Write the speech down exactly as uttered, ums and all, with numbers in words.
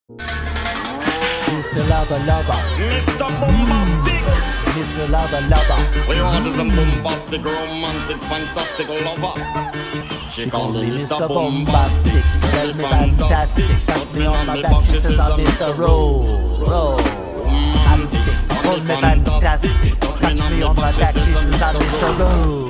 Mister Lover Lover, Mister Boombastic, Mister Lover Lover. we want is a bombastic, romantic, fantastic lover. She call me Mister Boombastic, Tell me fantastic, touch me on my back, she says I'm Mister Roll, roll, I'm thick. Hold me fantastic, touch me on my back, she says I'm Mister Roll.